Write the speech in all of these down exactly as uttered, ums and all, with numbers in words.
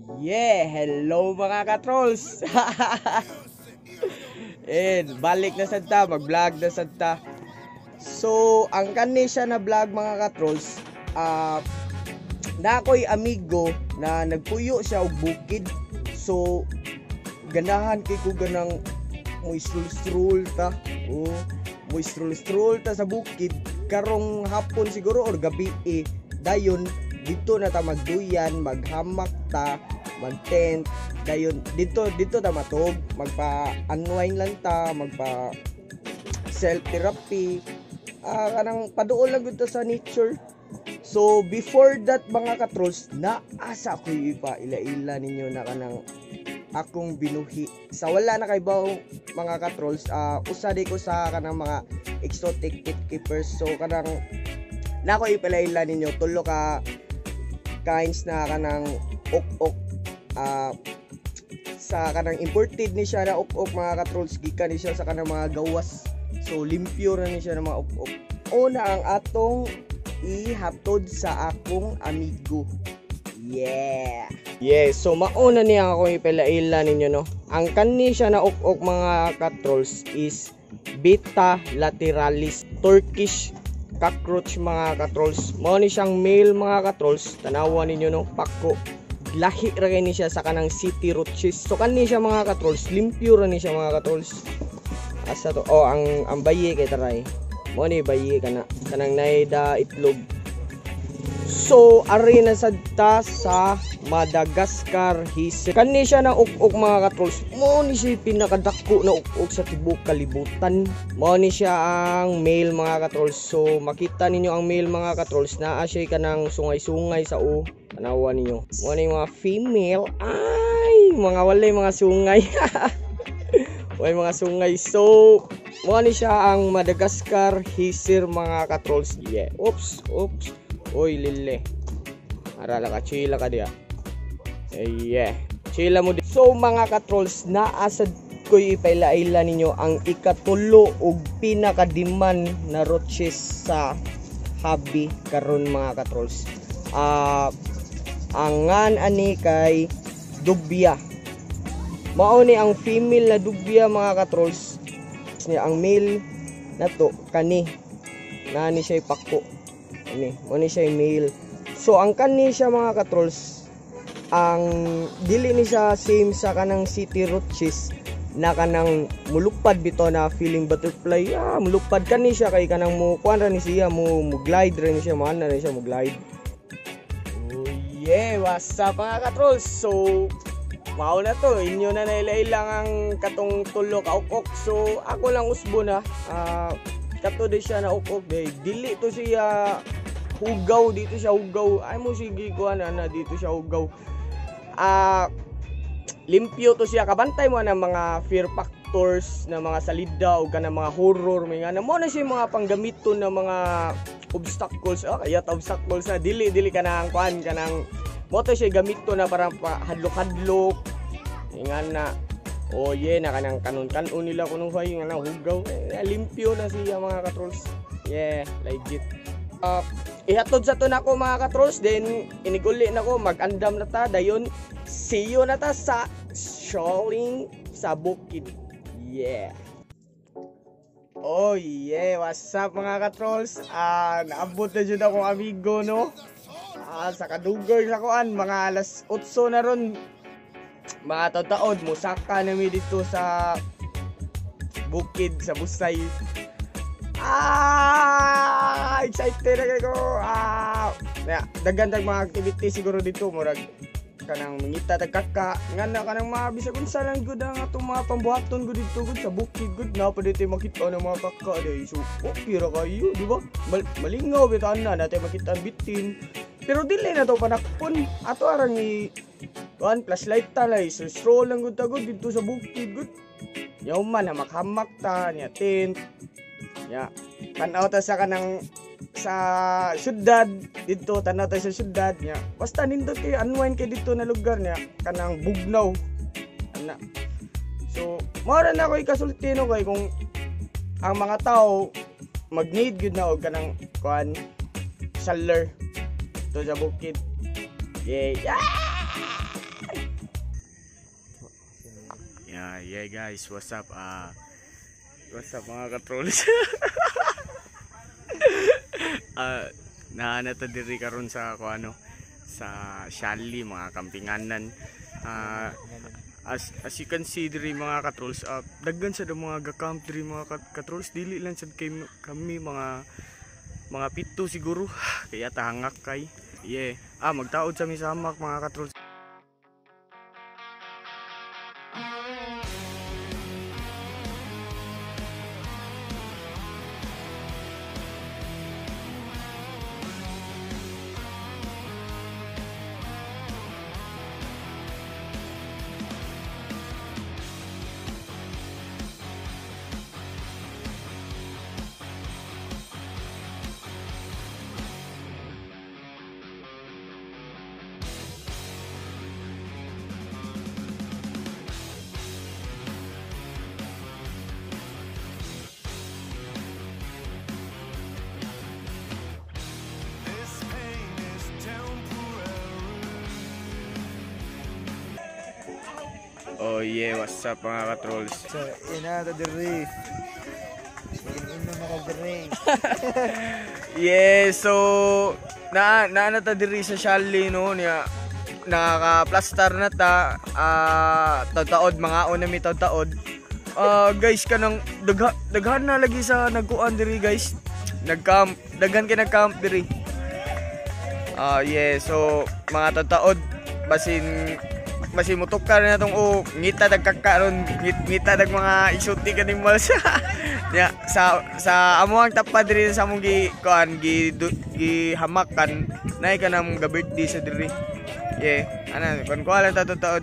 Yeah, hello mga ka-trolls. And balik na sad ta, mag-vlog na sad ta. So, ang kani siya na vlog mga ka-trolls, ah uh, na ako'y amigo na nagpuyo siya og bukid. So, ganahan kay ko ganang mo stroll ta. Oh, mo stroll ta sa bukid karong hapon siguro or gabi eh. Dayon dito na ta magduyan, maghamak ta, mag-tent. Dayon dito dito ta matog, magpa-unwind lang ta, magpa self therapy. Ah, kanang paduol lang gud sa nature. So before that mga ka-trolls, naasa ko ipa ila-ila ninyo na kanang akong binuhi sa wala na kay baw mga ka-trolls. Uh, usa di ko sa kanang mga exotic pet keepers. So kanang nako ipalaila ninyo tulo ka kinds na kanang ok-ok, uh, sa kanang imported ni siya na ok-ok mga ka-trolls, gikan ni siya sa kanang mga gawas. So limpyo na ni siya ng mga ok-ok. Una ang atong ihatod sa akong amigo. Yeah. Yeah, so mauna niya ako ipalaila ninyo no. Ang kani siya na ok-ok mga ka-trolls is Beta lateralis, Turkish cockroach mga ka-trolls. Mao ni siyang male mga ka-trolls. Tanawan ninyo no, pako. Lahi ra kay ni siya sa kanang city roaches. So kani siya mga ka-trolls, limpyo ra ni siya mga ka-trolls. Asa to? Oh, ang ang bayi kay taray. Mo ni bayi kana kanang naida itlog. So ari na sadta sa Madagascar hisir. Kani siya na uk-uk mga ka-trolls. Mo ni siya pinakadako na uk-uk sa tibuok kalibutan. Mo ni siya ang male mga ka-trolls. So makita ninyo ang male mga ka-trolls, naa siya kanang sungay-sungay sa o. Tanawan ninyo. Mo ni mga female. Ay, mga walay mga sungay. Walay mga sungay. So mo ni siya ang Madagascar hisir mga ka-trolls. Yeah. Oops, oops. Oy lille. Arala ka, chila ka diya. Eh, yeah. Chila mo di. So mga ka-trolls, naasad ko ipailaila ninyo ang ikatulo ug pinakadiman na roaches sa hobby karon mga ka-trolls. Ah, uh, ang ngan ani kay dubya. Mao ni ang female na dubya mga ka-trolls. Ang male na to kani. Nani siya ipako. Ani, mo ni siya male. So ang kani siya mga ka-trolls, ang dili ni siya same sa kanang city roaches na kanang mulupad bito na feeling butterfly. Ah, mulupad kani siya kay kanang mo kuan ra ni siya mo mo glide ra ni siya, mo ana ni siya mo glide. Oh yeah, what's up mga ka-trolls? So mao na to, inyo na nailailang ang katong tulo ka uk-uk. So ako lang usbo na. Ah, uh, kato di siya na uk-uk day. Dili to siya hugaw, dito siya hugaw. Ay mo sige ko ana na dito siya hugaw. Ah, uh, limpyo to siya. Kabantay mo ng mga fear factors na mga salida o kanang mga horror may nga. Mo na siya mga panggamiton ng mga obstacles. Ah, kaya ta obstacles na dili dili kanang kuan kanang mo to siya gamito na parang pa hadlok-hadlok. Nga na oh yeah, na kanang kanon-kanon nila kuno fay nga na hugaw. Eh, limpyo na siya mga ka-trolls. Yeah, legit. Uh, ihatod sa to na ko mga ka-trolls, then iniguli na ko, mag-andam na ta, dayon see you na ta sa strolling sa bukid. Yeah. Oh yeah, what's up mga ka-trolls? Ah, uh, naabot na dyan akong amigo no. Ah, uh, sa kadugay sa kuan, mga alas otso na ron. Mga taon-taon, musaka na mi dito sa bukid, sa Busay. Ah, excited na kayo. Ah, yeah, dagandag mga activity siguro dito, murag kanang mangita tagkaka, ngana kanang mga bisag unsa lang gud ang atong mga pambuhaton gud dito gud sa bukid gud na pa dito makita ng mga kaka day. So, okay ra kayo, di ba? Mal malingaw bitan na natin makita ang bitin. Pero dili na to panakpon. Ato arang ni one plus light talay. So, stroll lang gud ta gud dito sa bukid gud. Yaw man na makhamak ta niya tent. Ya, tanaw ta sa kanang sa syudad dito, tanaw ta sa syudad niya. Basta nindot kay unwind kay dito na lugar niya, kanang Bugnaw. Ana. So, mao ra na ko ikasulti no kay kung ang mga tao mag-need gyud na og kanang kuan shelter to sa bukid. Yeah. Yeah! Yeah, yeah guys, what's up? Uh, what's up mga ka-trolls? uh, Naana ta diri karon sa ko ano sa Shali mga kampinganan. Uh, as as you can see diri mga ka-trolls, uh, daghan sa mga ga-camp diri mga ka-trolls, dili lang sad kay kami mga mga pito siguro kaya tahangak kay. Yeah. Ah, magtaod sa mi sa hamak mga ka-trolls. Oh yeah, what's up mga ka-trolls? So, ina ta diri. Ina mga diri. Yeah, so na naana ta diri sa Shali no niya nakaka-plaster na ta ah uh, taod mga una mi taod. Uh, guys kanang dagha, daghan na lagi sa nagkuan diri guys. Nag-camp, daghan kay nag-camp diri. Ah uh, yeah, so mga taod basin Basi mutukar na itong o ngita nagkakaroon ngita nag mga isuti kanimals. Ya, sa sa amuang tapad diri sa among gi kuan gi gi hamakan nay kanang ga-birthday sa diri. Yeah, ana kun ko lang ta taod.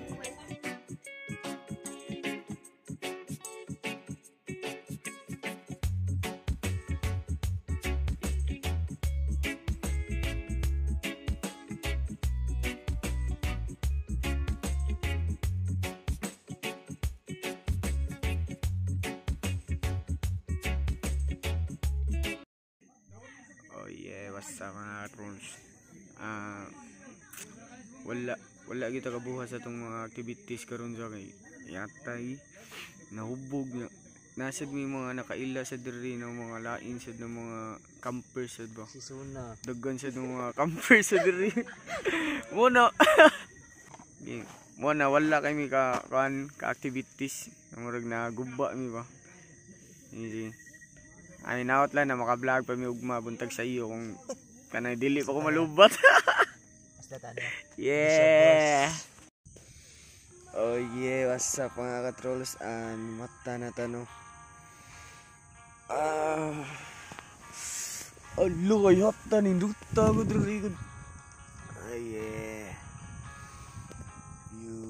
Oh yeah, what's up mga trolls? Ah, uh, wala wala kita kabuhat sa tong mga activities karon sa kay yatay nahubog na nasad mi mga nakaila sa diri ng mga lain sad ng mga campers sad ba. Si Suna. Daggan sad ng mga campers sa diri. Muna. Muna wala kay mi ka kan ka activities. Murag na guba mi ba. Easy. Ay naot lang na maka-vlog pa mi ugma buntag sa iyo kung kanay dili pa ko malubat. Basta tanda. Yeah. Oh yeah, what's up mga ka-trolls? An mata na tano. Ah. Alo ay hapta ning duta ko diri ko. Ay yeah. You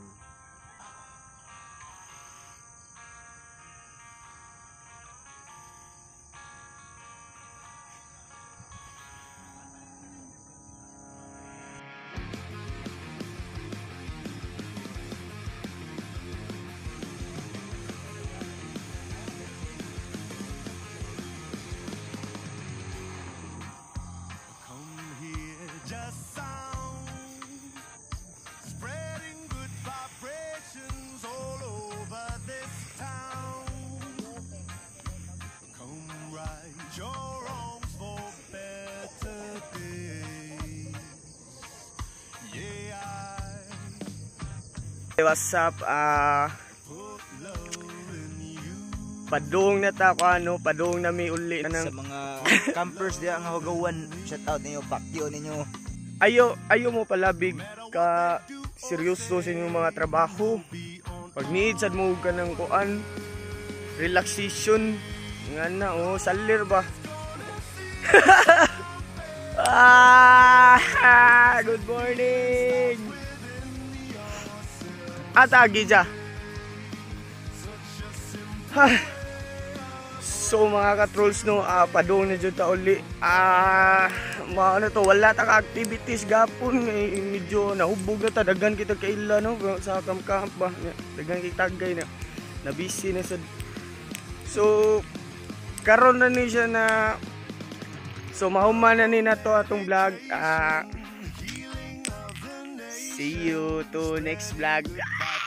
what's up? Ah, uh, padung na ta ko ano, padung na mi uli ng... sa mga campers diya nga hugawan. Shout out ninyo, pakyo ninyo. Ayo, ayo mo palabig ka seryoso sa inyong mga trabaho. Pag need sad mo ka ng kuan, relaxation nga na oh, salir ba? Ah, good morning. Atagi dya. So mga ka-trolls no, uh, padung na dyan ta uli. Ah, uh, mga ano to, wala ta ka activities gapon. Eh, medyo nahubog na ta, dagan kita kaila no, sa kamp-camp ba. Dagan kita tagay na, na busy na sad. So, karon na ni siya na, so mahuman na ni na to atong vlog. Ah, uh, see you to next vlog.